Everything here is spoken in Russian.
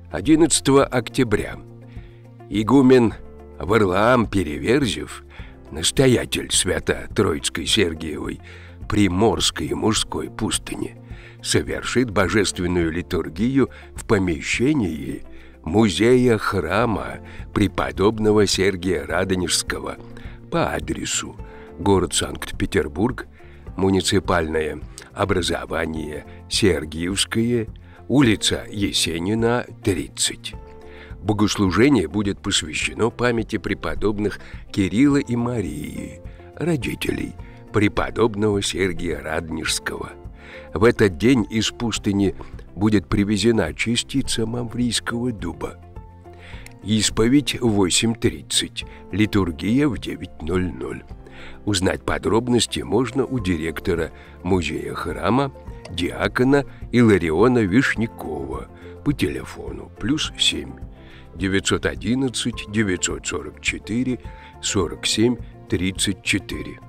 11 октября игумен Варлаам Переверзев, настоятель Свято-Троицкой Сергиевой Приморской мужской пустыни, совершит божественную литургию в помещении музея храма преподобного Сергия Радонежского по адресу: город Санкт-Петербург, муниципальное образование Сергиевское, улица Есенина, 30. Богослужение будет посвящено памяти преподобных Кирилла и Марии, родителей преподобного Сергия Радонежского. В этот день из пустыни будет привезена частица маврийского дуба. Исповедь в 8:30, литургия в 9:00. Узнать подробности можно у директора музея храма, диакона Илариона Вишнякова по телефону +7 911 944 47 34.